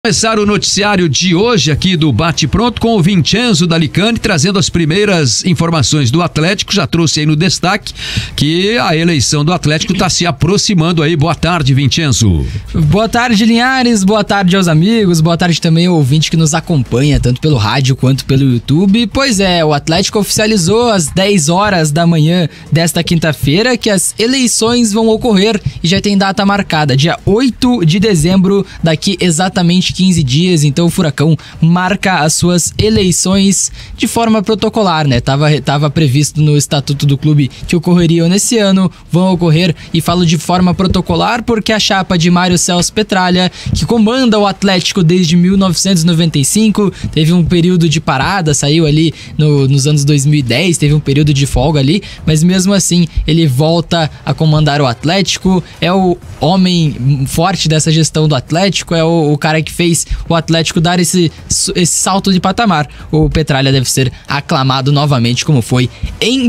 Começar o noticiário de hoje aqui do Bate Pronto com o Vincenzo Dalicani, trazendo as primeiras informações do Atlético. Já trouxe aí no destaque que a eleição do Atlético está se aproximando aí. Boa tarde, Vincenzo. Boa tarde, Linhares. Boa tarde aos amigos. Boa tarde também ao ouvinte que nos acompanha, tanto pelo rádio quanto pelo YouTube. Pois é, o Atlético oficializou às 10 horas da manhã desta quinta-feira que as eleições vão ocorrer e já tem data marcada, dia 8 de dezembro, daqui exatamente 15 dias. Então o Furacão marca as suas eleições de forma protocolar, né? Tava previsto no estatuto do clube que ocorreriam nesse ano, vão ocorrer, e falo de forma protocolar porque a chapa de Mário Celso Petralha, que comanda o Atlético desde 1995, teve um período de parada, saiu ali nos anos 2010, teve um período de folga ali, mas mesmo assim ele volta a comandar o Atlético, é o homem forte dessa gestão do Atlético, é o cara que fez o Atlético dar esse salto de patamar. O Petralha deve ser aclamado novamente como foi em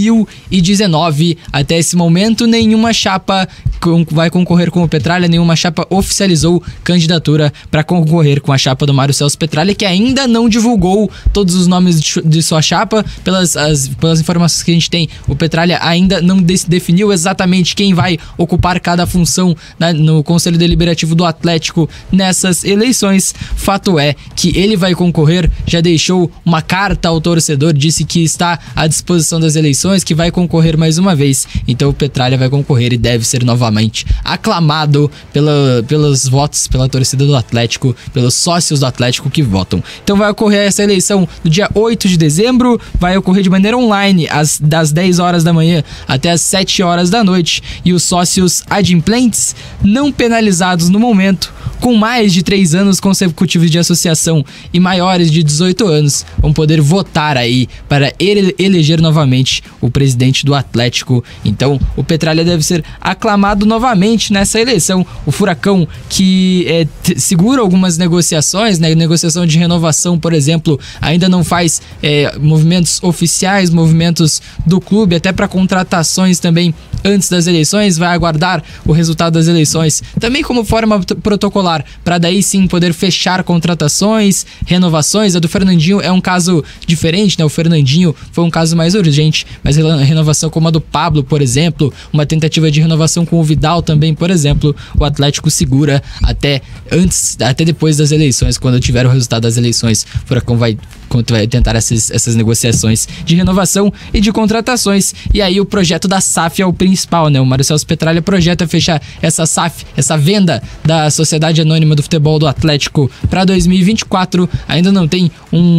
2019. Até esse momento, nenhuma chapa vai concorrer com o Petralha, nenhuma chapa oficializou candidatura para concorrer com a chapa do Mário Celso Petralha, que ainda não divulgou todos os nomes de sua chapa. Pelas informações que a gente tem, o Petralha ainda não definiu exatamente quem vai ocupar cada função no Conselho Deliberativo do Atlético nessas eleições. Fato é que ele vai concorrer, já deixou uma carta ao torcedor, disse que está à disposição das eleições, que vai concorrer mais uma vez. Então o Petralha vai concorrer e deve ser novamente aclamado pelos votos, pela torcida do Atlético, pelos sócios do Atlético que votam. Então vai ocorrer essa eleição no dia 8 de dezembro, vai ocorrer de maneira online, das 10 horas da manhã até as 7 horas da noite, e os sócios adimplentes, não penalizados no momento, com mais de 3 anos consecutivos de associação e maiores de 18 anos, vão poder votar aí para eleger novamente o presidente do Atlético. Então o Petralha deve ser aclamado novamente nessa eleição. O Furacão, que segura algumas negociações, né? Negociação de renovação, por exemplo, ainda não faz movimentos oficiais, movimentos do clube, até para contratações também antes das eleições, vai aguardar o resultado das eleições também como forma protocolar, para daí sim poder fechar contratações, renovações. A do Fernandinho é um caso diferente, né? O Fernandinho foi um caso mais urgente, mas a renovação como a do Pablo, por exemplo, uma tentativa de renovação com o Vidal também, por exemplo, o Atlético segura até depois das eleições. Quando tiver o resultado das eleições, o Furacão vai tentar essas negociações de renovação e de contratações. E aí o projeto da SAF é o principal, né? O Mário Celso Petralha projeta fechar essa SAF, essa venda da Sociedade Anônima do Futebol do Atlético para 2024. Ainda não tem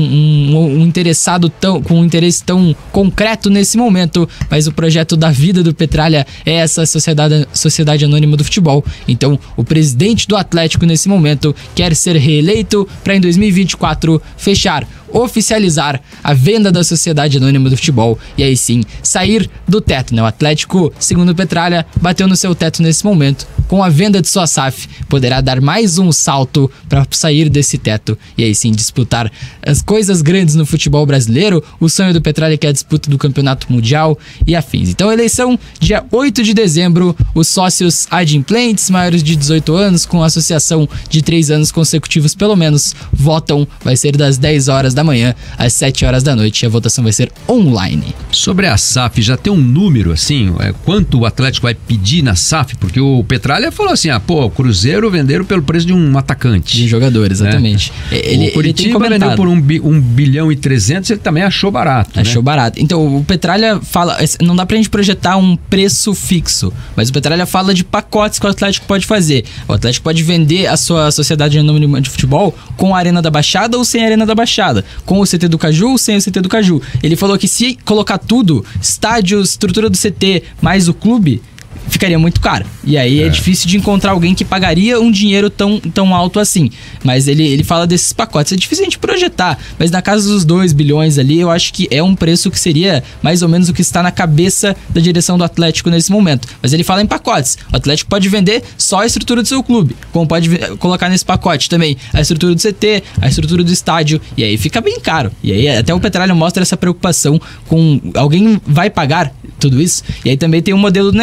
um interessado com um interesse tão concreto nesse momento, mas o projeto da vida do Petralha é essa Sociedade Anônima do Futebol. Então o presidente do Atlético nesse momento quer ser reeleito para em 2024 oficializar a venda da Sociedade Anônima do Futebol e aí sim sair do teto, né? O Atlético, segundo Petralha, bateu no seu teto nesse momento. Com a venda de sua SAF, poderá dar mais um salto para sair desse teto e aí sim disputar as coisas grandes no futebol brasileiro. O sonho do Petralha, que é a disputa do Campeonato Mundial e afins. Então, eleição dia 8 de dezembro, os sócios adimplentes maiores de 18 anos, com associação de 3 anos consecutivos pelo menos, votam. Vai ser das 10 horas da manhã às 7 horas da noite, e a votação vai ser online. Sobre a SAF, já tem um número assim, quanto o Atlético vai pedir na SAF? Porque o Petralha falou assim, o Cruzeiro venderam pelo preço de um atacante. De jogador, exatamente. O Curitiba vendeu por 1 bilhão e 300, ele também achou barato. Achou barato. Então o Petralha fala, não dá pra gente projetar um preço fixo, mas o Petralha fala de pacotes que o Atlético pode fazer. O Atlético pode vender a sua Sociedade Anônima de Futebol com a Arena da Baixada ou sem a Arena da Baixada, com o CT do Caju ou sem o CT do Caju. Ele falou que se colocar tudo, estádio, estrutura do CT, mais o clube, ficaria muito caro. E aí é difícil de encontrar alguém que pagaria um dinheiro tão alto assim. Mas ele fala desses pacotes. É difícil a gente projetar, mas na casa dos 2 bilhões ali, eu acho que é um preço que seria mais ou menos o que está na cabeça da direção do Atlético nesse momento. Mas ele fala em pacotes. O Atlético pode vender só a estrutura do seu clube, como pode colocar nesse pacote também a estrutura do CT, a estrutura do estádio, e aí fica bem caro. E aí até o Petralha mostra essa preocupação com alguém vai pagar tudo isso. E aí também tem um modelo do negócio, né?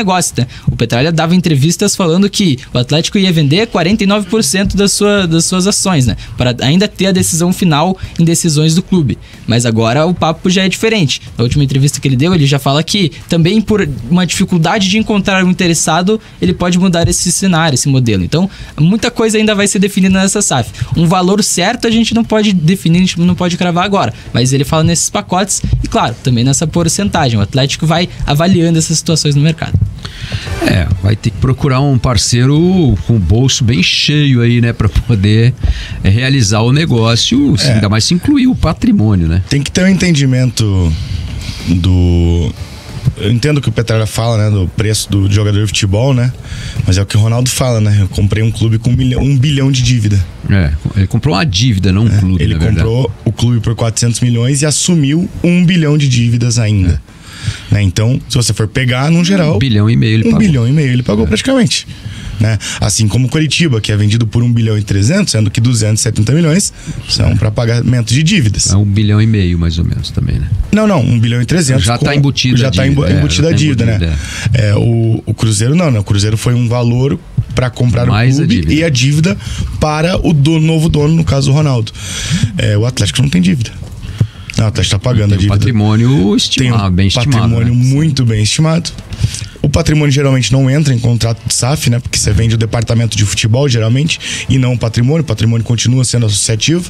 né? O Petralha dava entrevistas falando que o Atlético ia vender 49% das suas ações, né? Para ainda ter a decisão final em decisões do clube. Mas agora o papo já é diferente. Na última entrevista que ele deu, ele já fala que também por uma dificuldade de encontrar um interessado, ele pode mudar esse cenário, esse modelo. Então, muita coisa ainda vai ser definida nessa SAF. Um valor certo a gente não pode definir, a gente não pode cravar agora. Mas ele fala nesses pacotes e, claro, também nessa porcentagem. O Atlético vai avaliando essas situações no mercado. Vai ter que procurar um parceiro com o bolso bem cheio aí, né? Para poder realizar o negócio, ainda mais se incluir o patrimônio, né? Tem que ter um entendimento do... Eu entendo o que o Petralha fala, né? Do preço do jogador de futebol, né? Mas é o que o Ronaldo fala, né? Eu comprei um clube com 1 bilhão de dívida. Ele comprou uma dívida, não um clube, ele comprou o clube por 400 milhões e assumiu 1 bilhão de dívidas ainda. Né? Então, se você for pegar, no geral... 1,5 bilhão ele pagou. 1,5 bilhão ele pagou praticamente. Né? Assim como o Coritiba, que é vendido por 1 bilhão e 300, sendo que 270 milhões são para pagamento de dívidas. 1,5 bilhão mais ou menos também, né? Não, 1 bilhão e 300. Já está embutido já está embutida a dívida, né? O Cruzeiro não, né? O Cruzeiro foi um valor para comprar mais o clube e a dívida para o novo dono, no caso o Ronaldo. O Atlético não tem dívida. Não, o Atlético está pagando a dívida. Patrimônio estimado, bem estimado. Patrimônio muito bem estimado. O patrimônio geralmente não entra em contrato de SAF, né? Porque você vende o departamento de futebol, geralmente, e não o patrimônio. O patrimônio continua sendo associativo.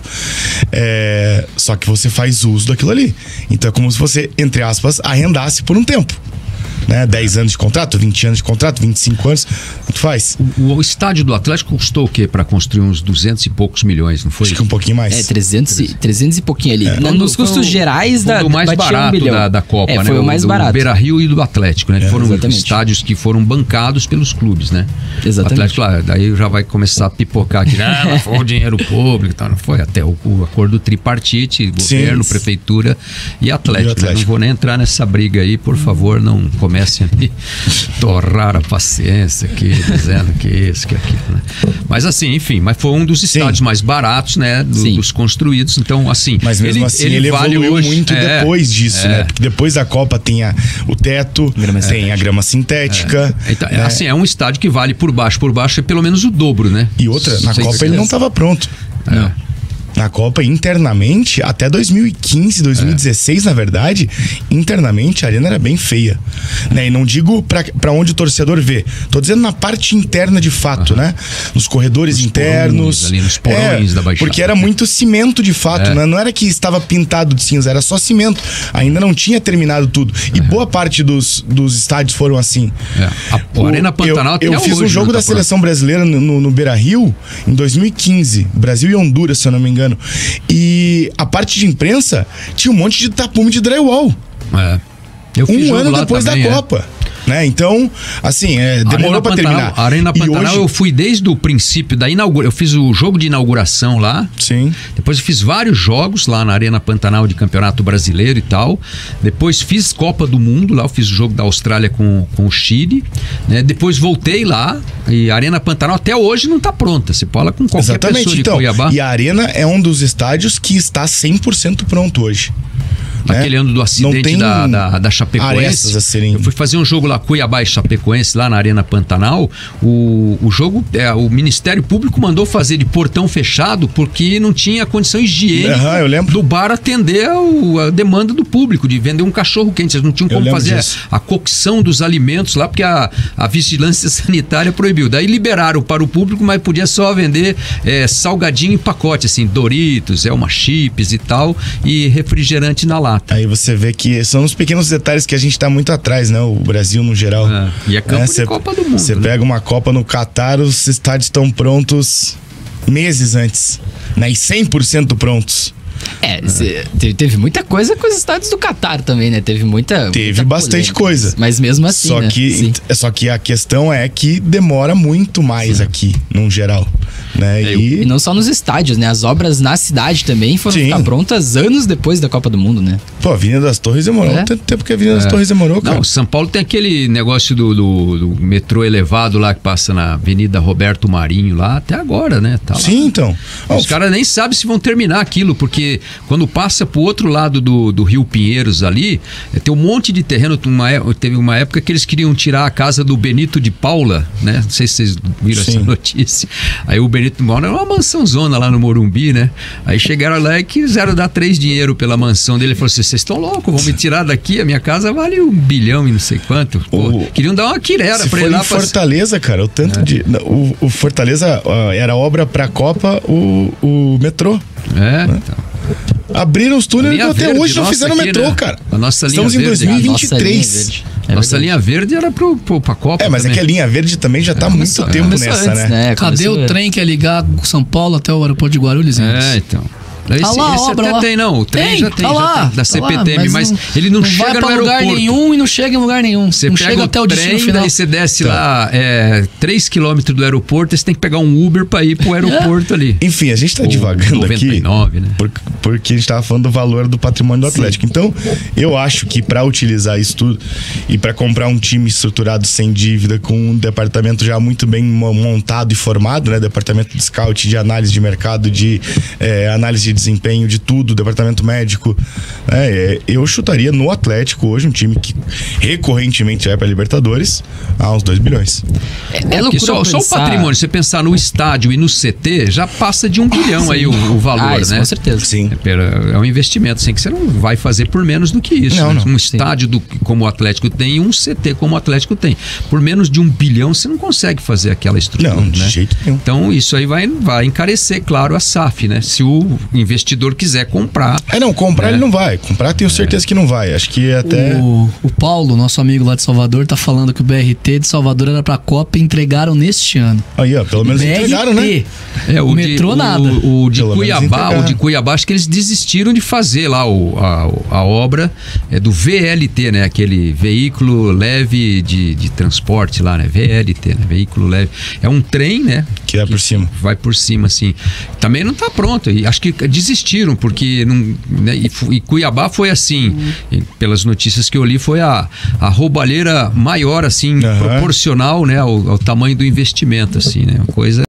Só que você faz uso daquilo ali. Então é como se você, entre aspas, arrendasse por um tempo. Né? 10 anos de contrato, 20 anos de contrato, 25 anos, tanto faz. O estádio do Atlético custou o quê para construir? Uns 200 e poucos milhões, não foi? Acho que um pouquinho mais. 300 e pouquinho ali. Nos custos gerais o mais barato da Copa, né? Foi o mais barato. Do Beira-Rio e do Atlético, né? Foram estádios que foram bancados pelos clubes, né? Exatamente. O Atlético, daí já vai começar a pipocar aqui. Mas foi o dinheiro público, tá? Não foi até o acordo tripartite, governo, prefeitura e Atlético. Né? Não vou nem entrar nessa briga aí, por favor, não comecem a me torrar a paciência aqui, dizendo que isso, que aquilo, né? Mas assim, enfim, mas foi um dos estádios mais baratos, né? Dos construídos, então assim... Mas mesmo ele vale evoluiu hoje, muito depois disso, né? Porque depois da Copa tem o teto, tem a grama sintética. Então, assim, é um estádio que vale por baixo é pelo menos o dobro, né? E outra, na Copa ele não estava pronto. Não. Na Copa, internamente, até 2015, 2016, na verdade, internamente a arena era bem feia. Né? E não digo pra onde o torcedor vê. Tô dizendo na parte interna de fato, né? Nos corredores internos. Ali nos porões da Baixada. Porque era muito cimento de fato, né? Não era que estava pintado de cinza, era só cimento. Ainda não tinha terminado tudo. E boa parte dos estádios foram assim. A Arena Pantanal eu fiz um jogo da seleção brasileira no Beira-Rio em 2015. Brasil e Honduras, se eu não me engano. E a parte de imprensa tinha um monte de tapume de drywall. Eu fiz um ano depois da Copa. Né? Então, assim, demorou pra terminar. A Arena Pantanal eu fui desde o princípio da inauguração. Eu fiz o jogo de inauguração lá. Sim. Depois eu fiz vários jogos lá na Arena Pantanal de Campeonato Brasileiro e tal. Depois fiz Copa do Mundo lá. Eu fiz o jogo da Austrália com o Chile. Né? Depois voltei lá. E a Arena Pantanal até hoje não tá pronta. Você fala com qualquer pessoa de Cuiabá. E a Arena é um dos estádios que está 100% pronto hoje. Aquele ano do acidente da Chapecoense. Eu fui fazer um jogo lá, Cuiabá e Chapecoense, lá na Arena Pantanal. O jogo, o Ministério Público mandou fazer de portão fechado porque não tinha condição higiênica do bar atender a demanda do público, de vender um cachorro quente. Eles não tinham como fazer a cocção dos alimentos lá, porque a vigilância sanitária proibiu. Daí liberaram para o público, mas podia só vender salgadinho em pacote, assim, Doritos, uma chips e tal, e refrigerante na lata. Aí você vê que são os pequenos detalhes que a gente tá muito atrás, né? O Brasil no geral. E é campo de Copa do Mundo. Você pega uma Copa no Catar, os estádios estão prontos meses antes, né? E 100% prontos. Teve muita coisa com os estádios do Catar também, né? Teve bastante coisa. Mas mesmo assim, Só que a questão é que demora muito mais aqui, no geral. Né? E não só nos estádios, né? As obras na cidade também foram ficar prontas anos depois da Copa do Mundo, né? Pô, a Avenida das Torres demorou tanto tempo que a Avenida das Torres demorou, cara. Não, São Paulo tem aquele negócio do metrô elevado lá que passa na Avenida Roberto Marinho lá, até agora, né? Tá lá. Sim, então. Os caras nem sabem se vão terminar aquilo, porque porque quando passa pro outro lado do Rio Pinheiros ali, tem um monte de terreno. Teve uma época que eles queriam tirar a casa do Benito de Paula, né? Não sei se vocês viram essa notícia. Aí o Benito de Paula era uma mansãozona lá no Morumbi, né? Aí chegaram lá e quiseram dar 3 dinheiro pela mansão dele. Ele falou assim: vocês estão loucos, vão me tirar daqui, a minha casa vale 1 bilhão e não sei quanto. Pô, queriam dar uma quirera pra ele lá. Fortaleza, cara, o tanto de... O Fortaleza era obra pra Copa, o metrô. Então. Abriram os túneis e até hoje não fizeram o metrô, cara. A nossa linha Estamos verde, em 2023. Nossa linha verde era pra Copa. Mas também. É que a linha verde também já tá há muito tempo nessa, antes, né? Cadê o trem que ia ligar São Paulo até o aeroporto de Guarulhos? Então. Esse obra até lá. tem, não. O trem já tem, da CPTM, mas ele não chega vai no aeroporto. lugar nenhum e não chega em lugar nenhum. Você não pega chega até o destino final. Daí você desce lá 3 quilômetros do aeroporto, e você tem que pegar um Uber pra ir pro aeroporto ali. Enfim, a gente tá divagando 99, aqui, né? porque a gente tava falando do valor do patrimônio do Atlético. Então, eu acho que pra utilizar isso tudo e pra comprar um time estruturado sem dívida, com um departamento já muito bem montado e formado, né? Departamento de scout, de análise de mercado, de análise de desempenho, de tudo, departamento médico. Eu chutaria no Atlético hoje um time que recorrentemente vai pra Libertadores a uns 2 bilhões. Só o patrimônio, você pensar no estádio e no CT, já passa de 1 bilhão aí o valor, isso, né? Com certeza. Sim. É um investimento, assim, que você não vai fazer por menos do que isso. Não, né? não. Um estádio como o Atlético tem e um CT como o Atlético tem. Por menos de 1 bilhão, você não consegue fazer aquela estrutura. Não, de jeito nenhum. Então, isso aí vai encarecer, claro, a SAF, né? Se o investidor quiser comprar. Comprar ele não vai. Comprar tenho certeza que não vai. Acho que até... O Paulo, nosso amigo lá de Salvador, tá falando que o BRT de Salvador era pra Copa e entregaram neste ano. Aí, ó, pelo menos entregaram, né? O metrô nada. O de Cuiabá, acho que eles desistiram de fazer lá a obra do VLT, né? Aquele veículo leve de transporte lá, né? VLT, né? Veículo leve. É um trem, né? Que vai por cima. Vai por cima, assim. Também não tá pronto. E acho que desistiram, porque não, né? E Cuiabá foi assim, pelas notícias que eu li, foi a roubalheira maior, assim, proporcional, né? Ao tamanho do investimento, assim, né? Uma coisa